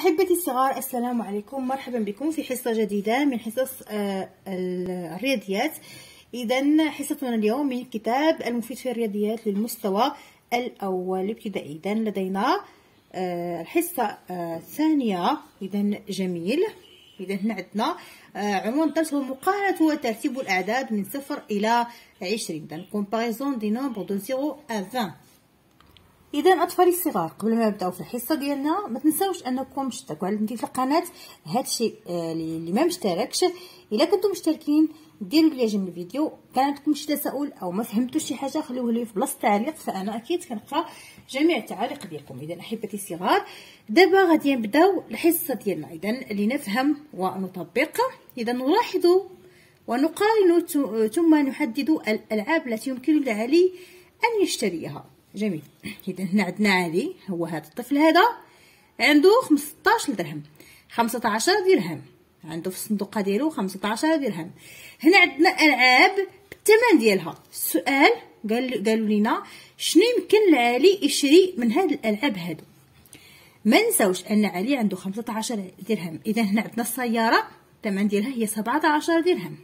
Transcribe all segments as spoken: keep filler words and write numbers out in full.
أحبتي الصغار، السلام عليكم. مرحبا بكم في حصة جديدة من حصص الرياضيات. إذا حصتنا اليوم من كتاب المفيد في الرياضيات للمستوى الأول الابتدائي. إذا لدينا الحصة الثانية. إذا جميل. إذا هنا عندنا عنوان الدرس هو مقارنة وترتيب الأعداد من صفر إلى عشرين. إذا comparaison des nombres de zéro à vingt. اذا اطفالي الصغار، قبل ما نبداو في الحصه ديالنا ما تنساوش انكم تشتركوا عندي في القناه. هادشي اللي ما مشتركش، الا كنتم مشتركين ديروا لي جيم الفيديو. كان عندكم شي تساؤل او ما فهمتوش شي حاجه خلوه لي في بلاصه التعليق، فانا اكيد كنقرا جميع التعاليق ديالكم. اذا احبتي الصغار، دابا غادي نبداو الحصه ديالنا. اذا لنفهم ونطبق. اذا نلاحظ ونقارن ثم نحدد الالعاب التي يمكن لعلي ان يشتريها. جميل. اذا هنا عندنا علي، هو هذا الطفل هذا عنده خمسطاش درهم، خمسطاش درهم عنده في الصندوقه ديالو، خمسطاش درهم. هنا عندنا العاب بالثمن ديالها. السؤال قال قالوا لنا شنو يمكن لعلي يشري من هاد الالعاب هادو. ما نساوش ان علي عنده خمسطاش درهم. اذا هنا عندنا السياره الثمن ديالها هي سبعطاش درهم.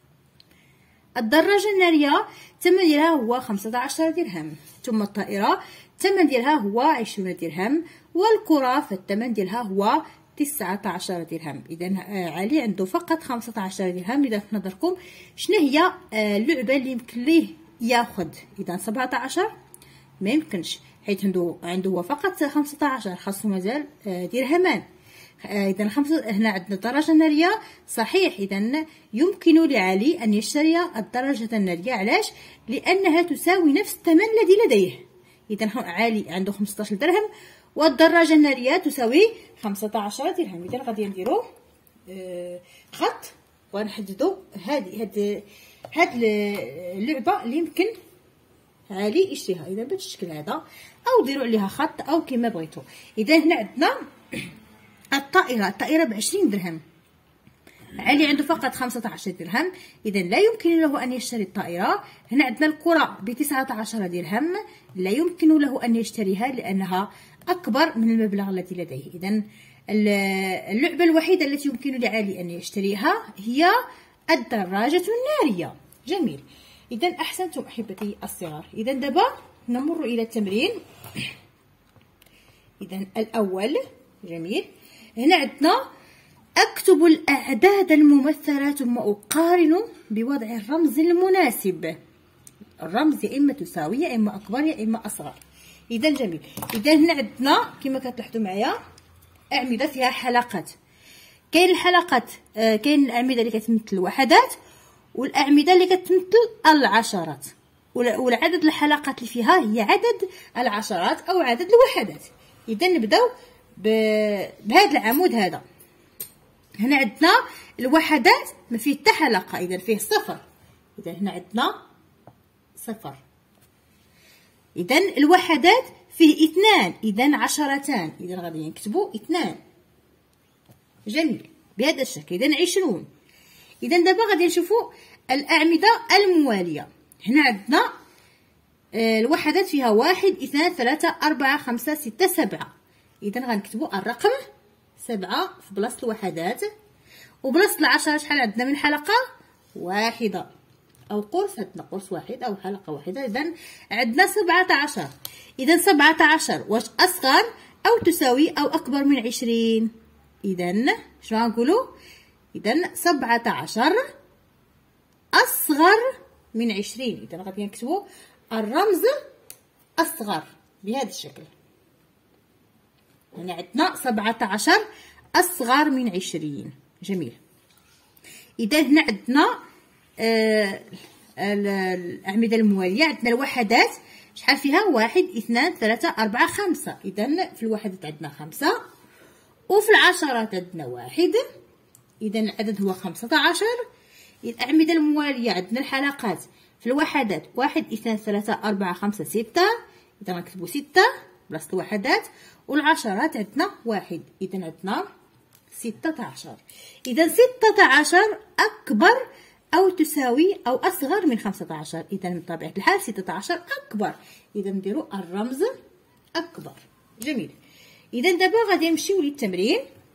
الدراجه الناريه الثمن ديالها هو خمسطاش درهم. ثم الطائره الثمن ديالها هو عشرين درهم. والكره فالثمن ديالها هو تسعطاش درهم. اذا علي عنده فقط خمسطاش درهم. اذا في نظركم شنو هي اللعبه اللي يمكن ليه ياخذ؟ اذا سبعطاش ما يمكنش، حيت عنده عنده هو فقط خمسطاش، خاصو مازال درهمان. اذا خمسة. هنا عندنا الدراجه الناريه صحيح. اذا يمكن لعلي ان يشتري الدراجه الناريه. علاش؟ لانها تساوي نفس الثمن الذي لديه. اذا علي عنده خمسطاش درهم والدراجه الناريه تساوي خمسطاش درهم. اذا غادي نديرو آه خط ونحددوا هذه هاد هاد اللعبه اللي يمكن علي يشتريها. اذا بهذا الشكل هذا، او ديروا عليها خط او كما بغيتوا. اذا هنا عندنا الطائرة الطائرة بعشرين درهم. علي عنده فقط خمسطاش درهم. إذا لا يمكن له أن يشتري الطائرة. هنا عندنا الكرة بتسعطاش درهم، لا يمكن له أن يشتريها لأنها أكبر من المبلغ الذي لديه. إذا اللعبة الوحيدة التي يمكن لعلي أن يشتريها هي الدراجة النارية. جميل. إذا أحسنتم أحبتي الصغار. إذا دابا نمر إلى التمرين. إذا الأول. جميل. هنا عندنا أكتب الأعداد الممثلة ثم أقارن بوضع الرمز المناسب. الرمز يا إما تساوي يا إما أكبر يا إما أصغر. إذا جميل. إذا هنا عندنا كما كتلاحظوا معايا أعمدة فيها حلقات. كاين الحلقات آه كاين الأعمدة اللي كتمثل الوحدات والأعمدة اللي كتمثل العشرات، والعدد الحلقات اللي فيها هي عدد العشرات أو عدد الوحدات. إذا نبداو بهذا العمود هذا. هنا عندنا الوحدات ما فيه حتى حلقه، اذا فيه صفر. اذا هنا عندنا صفر. اذا الوحدات فيه اثنان، اذا عشرتان. اذا غادي نكتبوا اثنان. جميل. بهذا الشكل. اذا عشرون. اذا دابا غادي نشوفوا الاعمده المواليه. هنا عندنا الوحدات فيها واحد اثنان ثلاثه اربعه خمسه سته سبعه. اذا غنكتبوا الرقم سبعة في بلاصه الوحدات، وبلاصه العشرة شحال عندنا من حلقه؟ واحده او قرص. عندنا قرص واحد او حلقه واحده. اذا عندنا سبعطاش. اذا سبعطاش واش اصغر او تساوي او اكبر من عشرين؟ اذا شنو غنقولوا؟ اذا سبعطاش اصغر من عشرين. اذا غادي نكتبوا الرمز اصغر بهذا الشكل. هنا عندنا سبعطاش أصغر من عشرين. جميل. إذا هنا عندنا آه الأعمدة الموالية. عندنا الوحدات شحال فيها؟ واحد اثنان ثلاثة أربعة خمسة. إذا في الوحدات عندنا خمسة، وفي العشرات عندنا واحد. إذا العدد هو خمسطاش. الأعمدة الموالية عندنا الحلقات في الوحدات واحد اثنان ثلاثة أربعة خمسة ستة. إذا غنكتبوا ستة بلاصة الوحدات. والعشرات عندنا واحد. إذا عندنا ستطاش. إذا ستطاش أكبر أو تساوي أو أصغر من خمسطاش. إذا من طبيعة الحال ستطاش أكبر. إذا نديرو الرمز أكبر. جميل. إذا دابا غادي نمشيو للتمرين.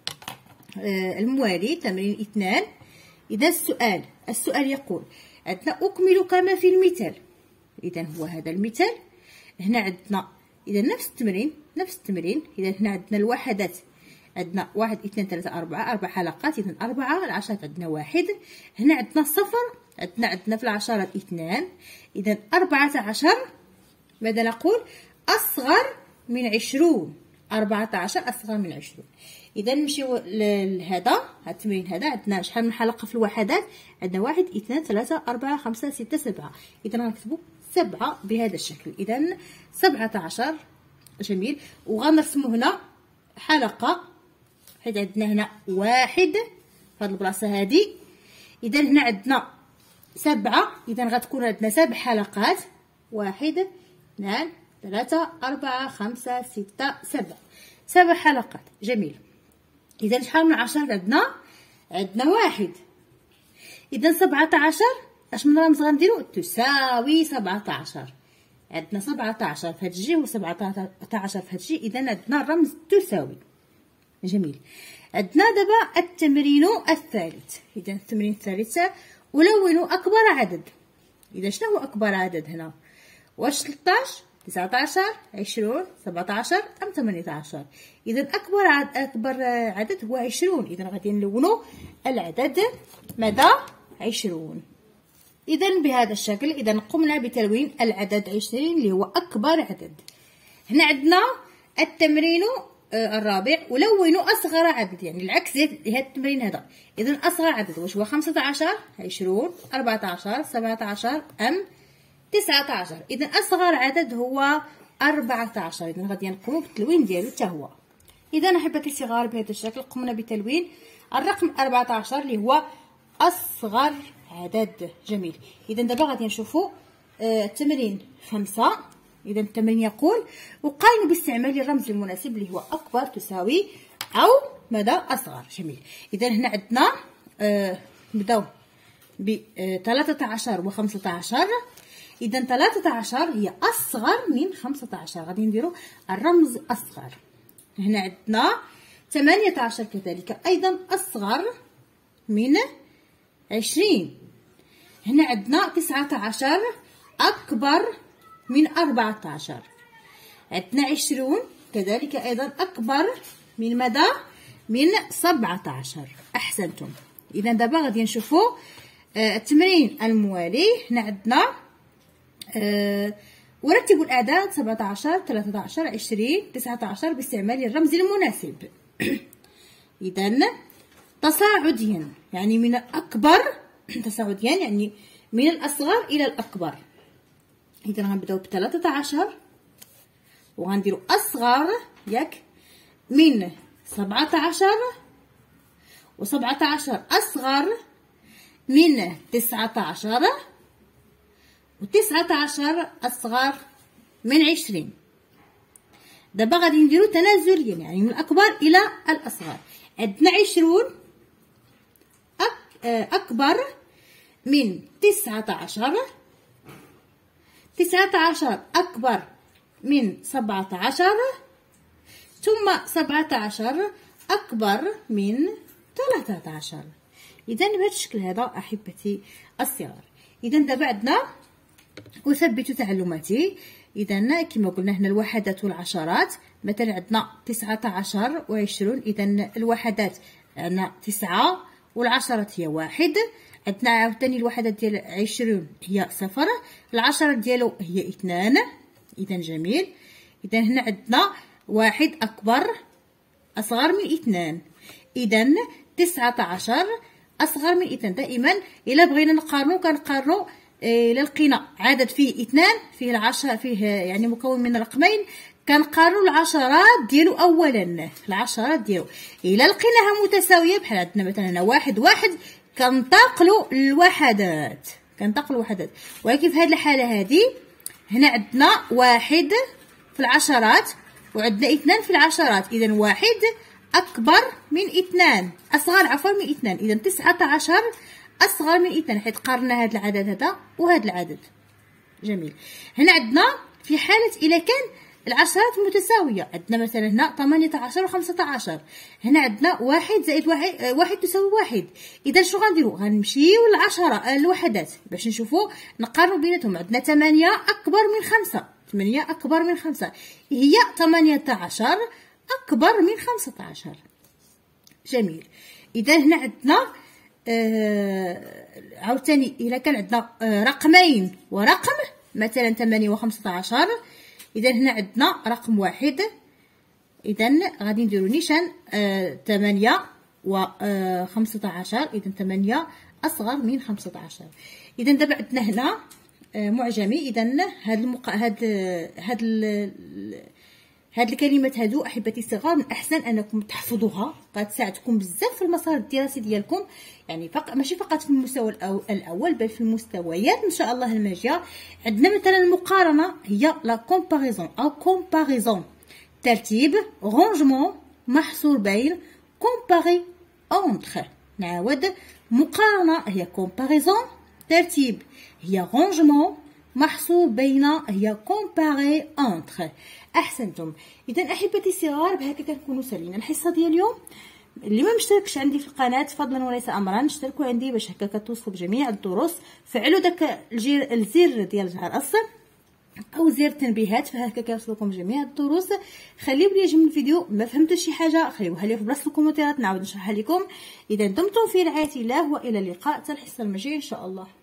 آه الموالي تمرين اثنان. إذا السؤال السؤال يقول عندنا أكمل كما في المثال. إذا هو هذا المثال. هنا عندنا إذا نفس التمرين نفس التمرين. إذا هنا عندنا الوحدات، عندنا واحد اثنين ثلاثة أربعة، أربع حلقات. إذا أربعة. العشرات عندنا واحد. هنا عندنا صفر، عندنا عندنا في العشرات اثنان. إذا أربعة عشر ماذا نقول؟ أصغر من عشرون. أربعة عشر أصغر من عشرون. إذا نمشيو لهذا هذا التمرين. هذا عندنا شحال من حلقة في الوحدات؟ عندنا واحد اثنان ثلاثة أربعة خمسة ستة سبعة. إذا غنكتبو سبعة بهذا الشكل. إذا سبعة عشر. جميل. وغنرسمو هنا حلقة، حيت عندنا هنا واحد في هاد البلاصة هادي. إذا هنا عندنا سبعة. إذا غتكون عندنا سبع حلقات. واحد اثنان ثلاثة أربعة خمسة ستة سبعة. سبع حلقات. جميل. إذا شحال من عشرات عندنا؟ عندنا واحد. إذا سبعة عشر اش من رمز غنديرو؟ تساوي سبعة عشر. عندنا سبعة عشر في هاد الجهة و سبعة عشر في هاد الجهة. إذا عندنا الرمز تساوي. جميل. عندنا دابا التمرين الثالث. إذا التمرين الثالث ألون أكبر عدد. إذا شنو هو أكبر عدد هنا؟ واش ثلاثطاش تسعة عشر عشرون سبعة عشر أم ثمانية عشر؟ إذا أكبر عدد أكبر عدد هو عشرون. إذا غادي نلونو العدد ماذا؟ عشرون. إذا بهذا الشكل. إذا قمنا بتلوين العدد عشرين اللي هو أكبر عدد. هنا عندنا التمرين الرابع ألون أصغر عدد، يعني العكس ديال هذا التمرين هذا. إذا أصغر عدد واش هو؟ خمسة عشر عشرون أربعة عشر سبعة عشر أم تسعة عشر؟ إذا أصغر عدد هو أربعة عشر. إذا غادي نقومو بالتلوين ديالو حتى هو. إذا أحبتي الصغار بهذا الشكل قمنا بتلوين الرقم أربعة عشر اللي هو أصغر عدد. جميل. إذا دابا غادي نشوفوا آه التمرين خمسة. إذا التمرين يقول وقايموا باستعمال الرمز المناسب اللي هو أكبر تساوي أو ماذا؟ أصغر. جميل. إذا هنا عندنا آه نبداو ب ثلاثة عشر و خمسة عشر. إذا ثلاثة عشر هي أصغر من خمسة عشر. غادي نديرو الرمز أصغر. هنا عندنا ثمانية عشر كذلك أيضا أصغر من عشرين. هنا عندنا تسعة عشر أكبر من أربعة عشر. عندنا عشرون كذلك أيضا أكبر من ماذا؟ من سبعة عشر. أحسنتم. إذا دابا غادي نشوفوا آه التمرين الموالي. هنا عندنا آه ورتبوا الأعداد سبعة عشر ثلاثة عشر عشرين تسعة عشر باستعمال الرمز المناسب. إذا تصاعديا يعني من الأكبر تصاعديا يعني من الأصغر إلى الأكبر. إذا غنبداو بثلاثة عشر وغنديرو أصغر ياك من سبعة عشر وسبعة عشر أصغر من تسعة عشر وتسعة عشر أصغر من عشرين. دابا غادي نديرو تنازليا يعني من الأكبر إلى الأصغر. عندنا عشرون أكبر من تسعة عشر. تسعة عشر أكبر من سبعة عشر. ثم سبعة عشر أكبر من ثلاثة عشر. إذا بهذا الشكل هذا أحبتي الصغار. إذا دابا عندنا أثبت تعلماتي. إذا كما قلنا هنا الوحدات والعشرات. مثلا عندنا تسعة عشر وعشرون. إذا الوحدات عندنا تسعة والعشرات هي واحد. عندنا عاوتاني الوحدات ديال عشرون هي صفر. العشرات ديالو هي اثنان. إذا جميل. إذا هنا عندنا واحد أكبر أصغر من اثنان. إذا تسعة عشر أصغر من اثنان. دائما إلا بغينا نقارنو كنقارنو إلا لقينا عدد فيه اثنان فيه العشر فيه يعني مكون من رقمين كنقارنو العشرات ديالو اولا. العشرات ديالو الا لقيناها متساويه بحال عندنا مثلا هنا واحد واحد كننتقلوا الوحدات كننتقلوا الوحدات. ولكن في هذه الحاله هذه هنا عندنا واحد في العشرات وعندنا اثنان في العشرات. اذا واحد اكبر من اثنان اصغر عفوا من اثنان. اذا تسعة عشر أصغر من اثنان حيت قارنا هذا العدد هذا وهذا العدد. جميل. هنا عندنا في حالة إلا كان العشرات متساوية، عندنا مثلا هنا ثمانية عشر و خمسة عشر، هنا عندنا واحد زائد واحد، آه واحد تساوي واحد. إذا شنو غنديرو؟ غنمشيو للعشرة الوحدات باش نشوفو نقارنو بيناتهم. عندنا ثمانية أكبر من خمسة، ثمانية أكبر من خمسة، هي ثمانية عشر أكبر من خمسة عشر. جميل. إذا هنا عندنا آه عاوتاني إلا كان عندنا آه رقمين ورقم، مثلا ثمانية وخمسة عشر، إذا هنا عندنا رقم واحد، إذا غادي نديرو نيشان آه ثمانية وخمسة عشر، إذا ثمانية أصغر من خمسة عشر. إذا دابا عندنا هنا آه معجمي. إذا هاد المق... هاد هاد ال... هاد الكلمات هادو احبتي الصغار من الاحسن انكم تحفظوها، غتساعدكم بزاف في المسار الدراسي ديالكم، يعني فقط ماشي فقط في المستوى الاول بل في المستويات ان شاء الله الماجيه. عندنا مثلا المقارنه هي لا كومباريزون او كومباريزون، ترتيب رونجمون محصور بين، كومباري اونتر. نعاود، مقارنه هي كومباريزون، ترتيب هي رونجمون، محصور بين هي كومباري اونتر. احسنتم. اذا احبتي الصغار بهكا كنكونوا سالينا الحصه ديال اليوم. اللي ما مشتركش عندي في القناه فضلا وليس امرا اشتركوا عندي باش هكا كتوصلوا بجميع الدروس. فعلوا داك الجير الزر ديال الجرس او زر التنبيهات فهكا كيوصلكم جميع الدروس. خليو لي جنب الفيديو ما فهمتوش شي حاجه خليوها لي في بلاصه الكومنتات نعاود نشرحها لكم. اذا دمتم في رعايه الله والى اللقاء حتى الحصه المجايه ان شاء الله.